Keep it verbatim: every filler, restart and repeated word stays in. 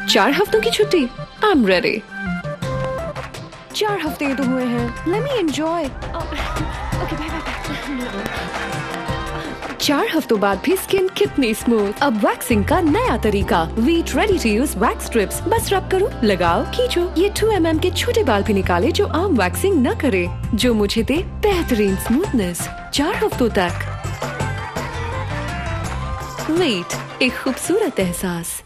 चार हफ्तों की छुट्टी, आई एम रेडी। चार हफ्ते तो हुए हैं, let me enjoy. Okay bye bye. चार हफ्तों बाद भी स्किन कितनी स्मूथ। अब वैक्सिंग का नया तरीका, Veet ready to use wax strips. बस रब करो, लगाओ, खींचो। ये टू एम एम के छोटे बाल भी निकाले जो आम वैक्सिंग न करे, जो मुझे दे बेहतरीन स्मूथनेस चार हफ्तों तक। वीट, एक खूबसूरत एहसास।